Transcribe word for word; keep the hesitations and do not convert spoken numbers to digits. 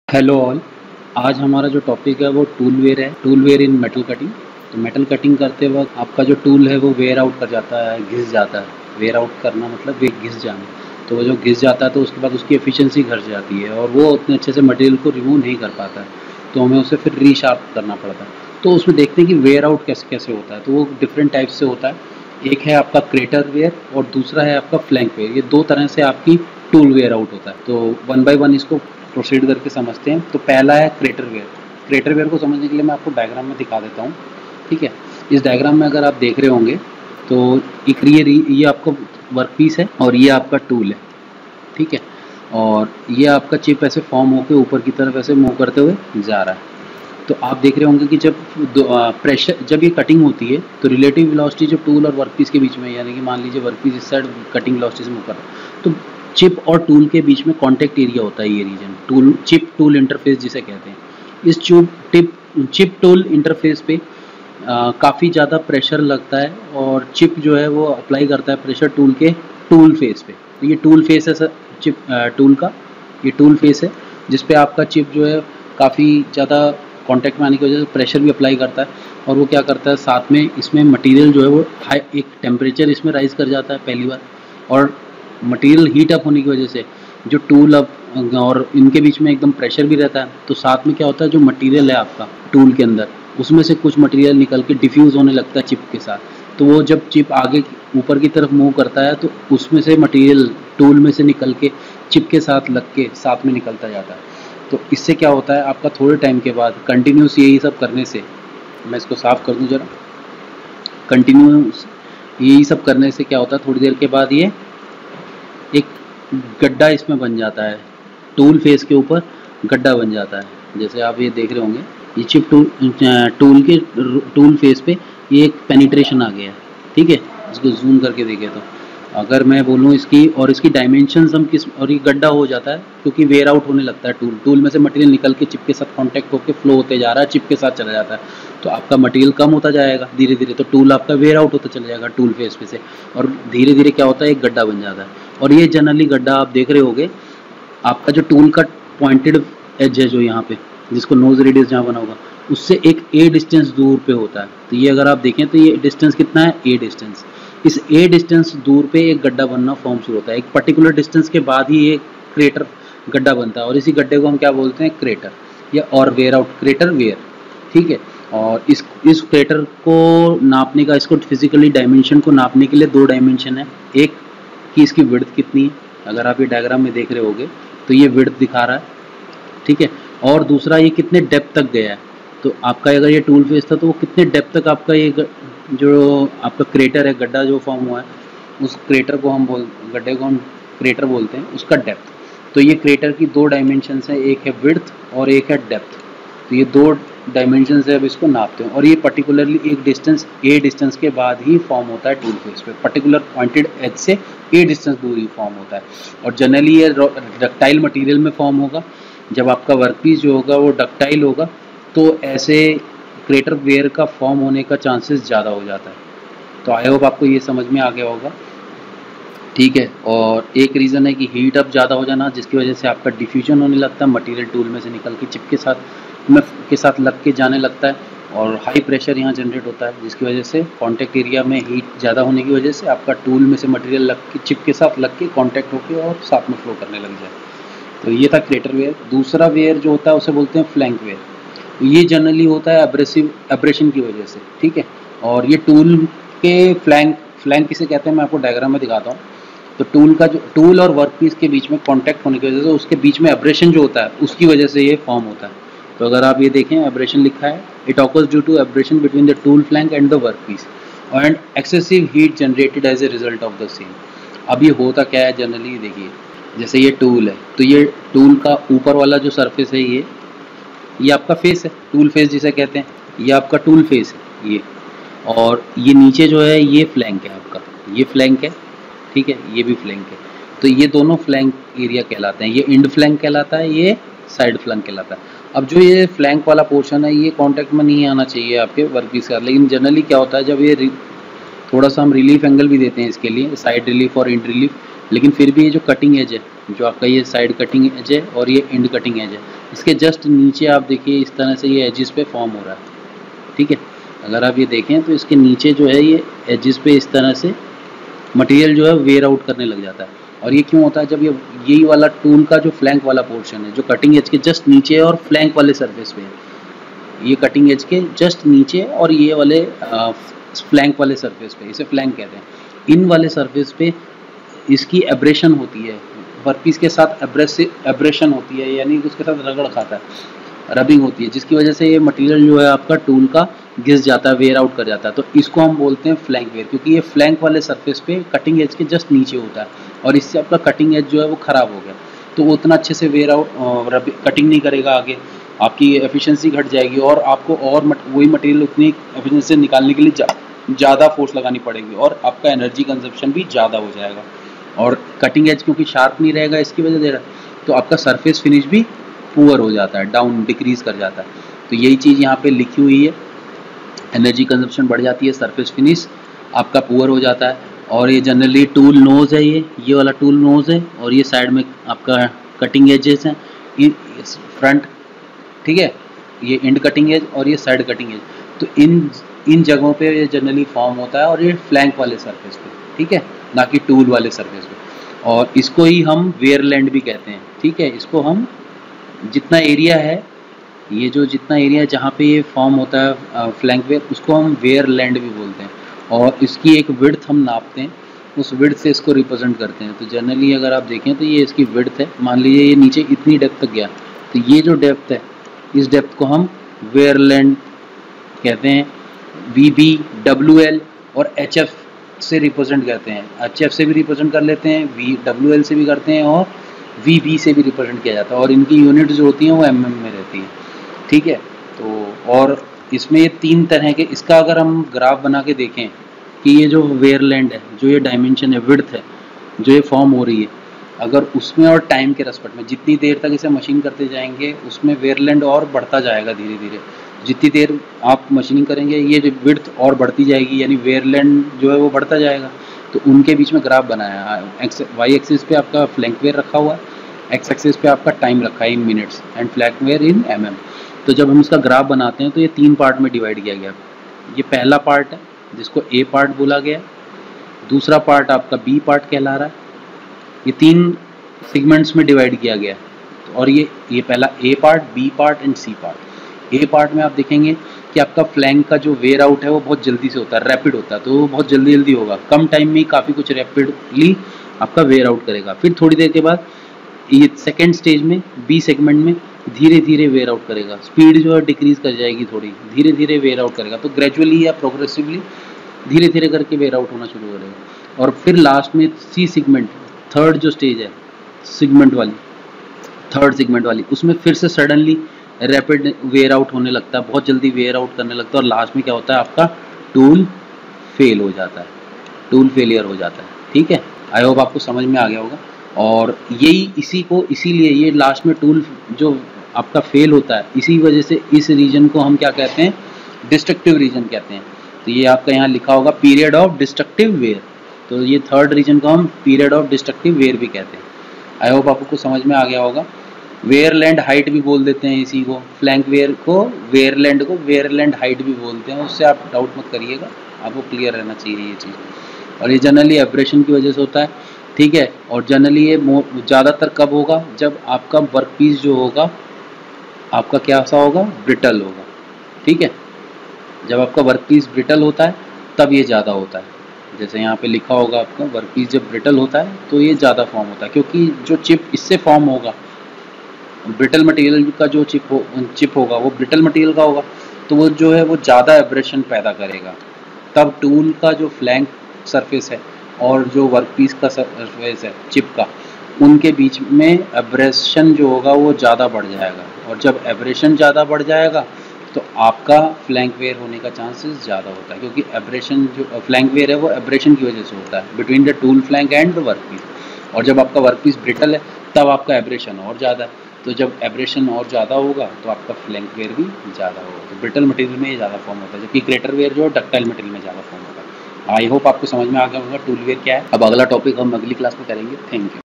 Hello all. आज हमारा जो टॉपिक है वो टूल वेयर है, tool wear in metal cutting. तो मेटल कटिंग करते वक्त आपका जो टूल है वो वेयर आउट कर जाता है, घिस जाता है। वेयर आउट करना मतलब वे घिस जाना। तो वो जो घिस जाता है तो उसके बाद उसकी एफिशिएंसी घट जाती है और वो उतने अच्छे से मटेरियल को रिमूव नहीं कर पाता है, तो हमें उसे फिर रीशार्प करना पड़ता है। तो उसमें देखते हैं कि वेयर आउट कैसे कैसे होता है। तो वो डिफरेंट टाइप से होता है। एक है आपका क्रेटर वेयर और दूसरा है आपका फ्लैंक वेयर। ये दो तरह से आपकी टूल वेयर आउट होता है। तो वन बाय वन इसको प्रोसीड करके समझते हैं। तो पहला है क्रेटर वेयर। क्रेटर वेयर को समझने के लिए मैं आपको डायग्राम में दिखा देता हूँ। ठीक है, इस डायग्राम में अगर आप देख रहे होंगे तो एक ये ये आपका वर्क पीस है और ये आपका टूल है। ठीक है, और ये आपका चिप ऐसे फॉर्म होकर ऊपर की तरफ ऐसे मूव करते हुए जा रहा है। तो आप देख रहे होंगे कि जब प्रेशर जब ये कटिंग होती है तो रिलेटिव वेलोसिटी जो टूल और वर्कपीस के बीच में, यानी कि मान लीजिए वर्कपीस इस साइड कटिंग वेलोसिटी से मूव कर रहा है, तो चिप और टूल के बीच में कांटेक्ट एरिया होता है ये region, tool chip tool interface जिसे कहते हैं। इस chip tip chip tool interface पे काफ़ी ज़्यादा प्रेशर लगता है और चिप जो है वो अप्लाई करता है प्रेशर टूल के टूल फेस पे। तो ये टूल फेस है सर, चिप टूल का ये टूल फेस है जिस पे आपका चिप जो है काफ़ी ज़्यादा कांटेक्ट में आने की वजह से प्रेशर भी अप्लाई करता है। और वो क्या करता है, साथ में इसमें मटेरियल जो है वो हाई एक टेम्परेचर इसमें राइज कर जाता है पहली बार, और मटेरियल हीट अप होने की वजह से जो टूल अप और इनके बीच में एकदम प्रेशर भी रहता है। तो साथ में क्या होता है, जो मटेरियल है आपका टूल के अंदर उसमें से कुछ मटेरियल निकल के डिफ्यूज़ होने लगता है चिप के साथ। तो वो जब चिप आगे ऊपर की तरफ मूव करता है तो उसमें से मटेरियल टूल में से निकल के चिप के साथ लग के साथ में निकलता जाता है। तो इससे क्या होता है, आपका थोड़े टाइम के बाद कंटिन्यूस यही सब करने से, मैं इसको साफ़ कर दूं जरा, कंटिन्यूस यही सब करने से क्या होता है, थोड़ी देर के बाद ये एक गड्ढा इसमें बन जाता है, टूल फेस के ऊपर गड्ढा बन जाता है। जैसे आप ये देख रहे होंगे, ये चिप टूल टूल के टूल फेस पे ये एक पेनिट्रेशन आ गया है। ठीक है, इसको जूम करके देखें तो अगर मैं बोलूँ इसकी और इसकी डायमेंशंस हम किस, और ये गड्ढा हो जाता है क्योंकि वेयर आउट होने लगता है टूल टूल में से मटेरियल निकल के चिप के साथ कांटेक्ट होकर फ्लो होते जा रहा है, चिप के साथ चला जाता है। तो आपका मटेरियल कम होता जाएगा धीरे धीरे, तो टूल आपका वेयर आउट होता चला जाएगा टूल फेस पे से, और धीरे धीरे क्या होता है, एक गड्ढा बन जाता है। और ये जनरली गड्ढा आप देख रहे होगे, आपका जो टूल का पॉइंटेड एज है जो यहाँ पे जिसको नोज रेडियस जहाँ बना होगा उससे एक ए डिस्टेंस दूर पे होता है। तो ये अगर आप देखें तो ये डिस्टेंस कितना है, ए डिस्टेंस। इस ए डिस्टेंस दूर पे एक गड्ढा बनना फॉर्म शुरू होता है। एक पर्टिकुलर डिस्टेंस के बाद ही ये क्रेटर गड्ढा बनता है और इसी गड्ढे को हम क्या बोलते हैं, क्रेटर या और वेयर आउट, क्रेटर वेयर। ठीक है, और इस इस क्रेटर को नापने का, इसको फिजिकली डायमेंशन को नापने के लिए दो डायमेंशन है। एक कि इसकी विड्थ कितनी है, अगर आप ये डायग्राम में देख रहे होगे तो ये विड्थ दिखा रहा है। ठीक है, और दूसरा ये कितने डेप्थ तक गया है। तो आपका अगर ये टूल फेस था तो वो कितने डेप्थ तक आपका ये जो आपका क्रेटर है, गड्ढा जो फॉर्म हुआ है, उस क्रेटर को हम बोल गड्ढे को हम क्रेटर बोलते हैं, उसका डेप्थ। तो ये क्रेटर की दो डायमेंशंस हैं, एक है विड्थ और एक है डेप्थ। तो ये दो डायमेंशन से अब इसको नापते हैं, और ये पर्टिकुलरली एक डिस्टेंस ए डिस्टेंस के बाद ही फॉर्म होता है टूल फेस पे, पर्टिकुलर पॉइंटेड एज से ए डिस्टेंस दूर ही फॉर्म होता है। और जनरली ये डक्टाइल मटेरियल में फॉर्म होगा। जब आपका वर्कपीस जो होगा वो डक्टाइल होगा तो ऐसे क्रेटर वेयर का फॉर्म होने का चांसेस ज़्यादा हो जाता है। तो आई होप आपको ये समझ में आ गया होगा। ठीक है, और एक रीज़न है कि हीट अप ज़्यादा हो जाना, जिसकी वजह से आपका डिफ्यूजन होने लगता है, मटेरियल टूल में से निकल के चिप के साथ में के साथ लग के जाने लगता है, और हाई प्रेशर यहाँ जनरेट होता है, जिसकी वजह से कॉन्टैक्ट एरिया में हीट ज़्यादा होने की वजह से आपका टूल में से मटेरियल लग के चिप के साथ लग के कॉन्टैक्ट होकर और साथ में फ्लो करने लग जाए। तो ये था क्रेटर वेयर। दूसरा वेयर जो होता है उसे बोलते हैं फ्लैंक वेयर। ये जनरली होता है एब्रेसिव एब्रेशन की वजह से। ठीक है, और ये टूल के फ्लैंक फ्लैंक किसे कहते हैं मैं आपको डायग्राम में दिखाता हूँ। तो टूल का जो टूल और वर्कपीस के बीच में कांटेक्ट होने की वजह से उसके बीच में एब्रेशन जो होता है उसकी वजह से ये फॉर्म होता है। तो अगर आप ये देखें, एब्रेशन लिखा है, it occurs due to abrasion between the tool flank and the workpiece and excessive heat generated as a result of the same. अब ये होता क्या है जनरली, देखिए जैसे ये टूल है तो ये टूल का ऊपर वाला जो सरफेस है ये ये आपका फेस है, टूल फेस जिसे कहते हैं, ये आपका टूल फेस है ये, और ये नीचे जो है ये फ्लैंक है आपका, ये फ्लैंक है। ठीक है, ये भी फ्लैंक है। तो ये दोनों फ्लैंक एरिया कहलाते हैं, ये इंड फ्लैंक कहलाता है, ये साइड फ्लैंक कहलाता है। अब जो ये फ्लैंक वाला पोर्शन है ये कांटेक्ट में नहीं आना चाहिए आपके वर्कपीस का, लेकिन जनरली क्या होता है जब ये थोड़ा सा हम रिलीफ एंगल भी देते हैं इसके लिए, साइड रिलीफ और इंड रिलीफ, लेकिन फिर भी ये जो कटिंग एज है जो आपका ये साइड कटिंग एज है और ये एंड कटिंग एज है, इसके जस्ट नीचे आप देखिए इस तरह से ये एजिस पे फॉर्म हो रहा है, ठीक है। अगर आप ये देखें तो इसके नीचे जो है ये एजिस पे इस तरह से मटेरियल जो है वेयर आउट करने लग जाता है। और ये क्यों होता है? जब ये यही वाला टूल का जो फ्लैंक वाला पोर्शन है जो कटिंग एज के जस्ट नीचे है और फ्लैंक वाले सरफेस पे है, ये कटिंग एज के जस्ट नीचे और ये वाले फ्लैंक वाले सरफेस पे, इसे फ्लैंक कहते हैं, इन वाले सरफेस पे इसकी एब्रेशन होती है, वर्कपीस के साथ एब्रेसिव एब्रेशन होती है, यानी कि उसके साथ रगड़ खाता है, रबिंग होती है, जिसकी वजह से ये मटेरियल जो है आपका टूल का घिस जाता है, वेयर आउट कर जाता है। तो इसको हम बोलते हैं फ्लैंक वेयर, क्योंकि ये फ्लैंक वाले सरफेस पे कटिंग एज के जस्ट नीचे होता है और इससे आपका कटिंग एज जो है वो ख़राब हो गया, तो वो उतना अच्छे से वेयर आउट कटिंग नहीं करेगा, आगे आपकी एफिशिएंसी घट जाएगी और आपको और मट, वही मटेरियल उतनी एफिशिएंसी से निकालने के लिए ज़्यादा फोर्स लगानी पड़ेगी और आपका एनर्जी कंजप्शन भी ज़्यादा हो जाएगा। और कटिंग एज क्योंकि शार्प नहीं रहेगा इसकी वजह से, तो आपका सरफेस फिनिश भी पुअर हो जाता है, डाउन डिक्रीज कर जाता है। तो यही चीज़ यहाँ पे लिखी हुई है, एनर्जी कंजप्शन बढ़ जाती है, सरफेस फिनिश आपका पुअर हो जाता है। और ये जनरली टूल नोज है, ये ये वाला टूल नोज है और ये साइड में आपका कटिंग एजेस हैं, ये फ्रंट, ठीक है, ये एंड कटिंग एज और ये साइड कटिंग एज। तो इन इन जगहों पे ये जनरली फॉर्म होता है और ये फ्लैंक वाले सरफेस पे, ठीक है, ना कि टूल वाले सरफेस पे। और इसको ही हम वेयर लैंड भी कहते हैं, ठीक है। इसको हम जितना एरिया है, ये जो जितना एरिया है जहाँ पे ये फॉर्म होता है फ्लैंक वेयर, उसको हम वेयर लैंड भी बोलते हैं। और इसकी एक विड्थ हम नापते हैं, उस विड्थ से इसको रिप्रेजेंट करते हैं। तो जनरली अगर आप देखें तो ये इसकी विड्थ है, मान लीजिए ये नीचे इतनी डेप्थ तक गया, तो ये जो डेप्थ है इस डेप्थ को हम वेयर लैंड कहते हैं। वी बी, डब्ल्यू एल और एच एफ से रिप्रेजेंट करते हैं, एच एफ से भी रिप्रेजेंट कर लेते हैं, वी डब्ल्यू एल से भी करते हैं और वी बी से भी रिप्रेजेंट किया जाता है। और इनकी यूनिट जो होती हैं वो एम एम में रहती है, ठीक है। तो और इसमें ये तीन तरह के, इसका अगर हम ग्राफ बना के देखें कि ये जो वेयर लैंड है, जो ये डायमेंशन है, विड्थ है, जो ये फॉर्म हो रही है, अगर उसमें और टाइम के रेस्पेक्ट में जितनी देर तक इसे मशीन करते जाएंगे उसमें वेयर लैंड और बढ़ता जाएगा धीरे धीरे। जितनी देर आप मशीनिंग करेंगे ये जो विड्थ और बढ़ती जाएगी, यानी वेयर लैंड जो है वो बढ़ता जाएगा। तो उनके बीच में ग्राफ बनाया है, एक्स वाई एक्सिस पे आपका फ्लैंक वेयर रखा हुआ है, एक्स एक्सिस पे आपका टाइम रखा है in minutes and flank wear in M M. तो जब हम इसका ग्राफ बनाते हैं तो ये तीन पार्ट में डिवाइड किया गया। ये पहला पार्ट है जिसको ए पार्ट बोला गया, दूसरा पार्ट आपका बी पार्ट कहला रहा है, ये तीन सेगमेंट्स में डिवाइड किया गया। और ये ये पहला A part, B part and C part. A part में आप देखेंगे कि आपका फ्लैंक का जो वेयर आउट है वो बहुत जल्दी से होता है, रैपिड होता है, तो वो बहुत जल्दी जल्दी होगा, कम टाइम में काफ़ी कुछ रैपिडली आपका वेयर आउट करेगा। फिर थोड़ी देर के बाद ये सेकेंड स्टेज में बी सेगमेंट में धीरे धीरे वेयर आउट करेगा, स्पीड जो है डिक्रीज कर जाएगी, थोड़ी धीरे धीरे वेयर आउट करेगा। तो ग्रेजुअली या प्रोग्रेसिवली धीरे धीरे करके वेयर आउट होना शुरू करेगा। और फिर लास्ट में सी सेगमेंट, थर्ड जो स्टेज है सेगमेंट वाली, थर्ड सेगमेंट वाली, उसमें फिर से सडनली रैपिड वेयर आउट होने लगता है, बहुत जल्दी वेयर आउट करने लगता है। और लास्ट में क्या होता है, आपका टूल फेल हो जाता है, टूल फेलियर हो जाता है, ठीक है। आई होप आपको समझ में आ गया होगा। और यही इसी को इसीलिए ये लास्ट में टूल जो आपका फेल होता है, इसी वजह से इस रीजन को हम क्या कहते हैं, डिस्ट्रक्टिव रीजन कहते हैं। तो ये आपका यहाँ लिखा होगा पीरियड ऑफ डिस्ट्रक्टिव वेयर, तो ये थर्ड रीजन को हम पीरियड ऑफ डिस्ट्रक्टिव वेयर भी कहते हैं। आई होप आपको समझ में आ गया होगा। वेयर लैंड हाइट भी बोल देते हैं इसी को, फ्लैंक वेयर को, वेयर लैंड को वेयर लैंड हाइट भी बोलते हैं, उससे आप डाउट मत करिएगा, आपको क्लियर रहना चाहिए ये चीज़। और ये जनरली एब्रेशन की वजह से होता है, ठीक है। और जनरली ये ज़्यादातर कब होगा, जब आपका वर्क पीस जो होगा आपका क्या सा होगा, ब्रिटल होगा, ठीक है। जब आपका वर्क पीस ब्रिटल होता है तब ये ज़्यादा होता है। जैसे यहाँ पे लिखा होगा आपका वर्क पीस जब ब्रिटल होता है तो ये ज़्यादा फॉर्म होता है, क्योंकि जो चिप इससे फॉर्म होगा, ब्रिटल मटेरियल का जो चिप हो चिप होगा वो ब्रिटल मटेरियल का होगा, तो वो जो है वो ज़्यादा एब्रेशन पैदा करेगा। तब टूल का जो फ्लैंक सरफेस है और जो वर्क पीस का सरफेस है चिप का, उनके बीच में एब्रेशन जो होगा वो ज़्यादा बढ़ जाएगा। और जब एब्रेशन ज़्यादा बढ़ जाएगा तो आपका फ्लैंक वेयर होने का चांसेस ज़्यादा होता है, क्योंकि एब्रेशन जो फ्लैंक वेयर है वो एब्रेशन की वजह से होता है between the tool flank and the work piece. और जब आपका वर्क पीस ब्रिटल है तब आपका एब्रेशन और ज़्यादा है, तो जब एब्रेशन और ज़्यादा होगा तो आपका फ्लैंक वेयर भी ज़्यादा होगा। तो ब्रिटल मटेरियल में ये ज़्यादा फॉर्म होता है, जबकि ग्रेटर वेयर जो है डक्टाइल मटेरियल में ज़्यादा फॉर्म होता है। आई होप आपको समझ में आ गया होगा टूल वेयर क्या है। अब अगला टॉपिक हम अगली क्लास में करेंगे। Thank you.